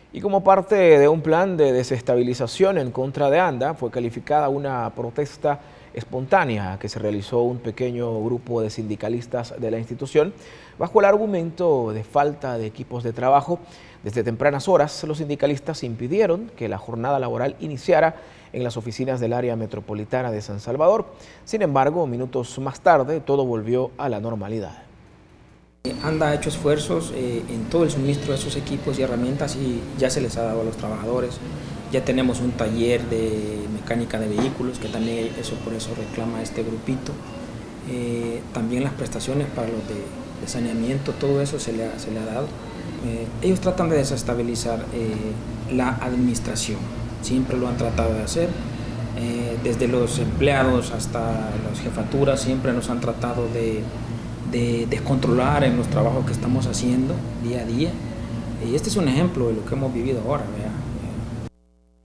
Y como parte de un plan de desestabilización en contra de ANDA, fue calificada una protesta espontánea que se realizó un pequeño grupo de sindicalistas de la institución bajo el argumento de falta de equipos de trabajo. Desde tempranas horas, los sindicalistas impidieron que la jornada laboral iniciara en las oficinas del área metropolitana de San Salvador. Sin embargo, minutos más tarde, todo volvió a la normalidad. ANDA ha hecho esfuerzos en todo el suministro de esos equipos y herramientas y ya se les ha dado a los trabajadores. Ya tenemos un taller de mecánica de vehículos que también por eso reclama este grupito. También las prestaciones para los de saneamiento, todo eso se le ha dado. Ellos tratan de desestabilizar la administración, siempre lo han tratado de hacer. Desde los empleados hasta las jefaturas siempre nos han tratado de descontrolar en los trabajos que estamos haciendo día a día. Y este es un ejemplo de lo que hemos vivido ahora, ¿verdad?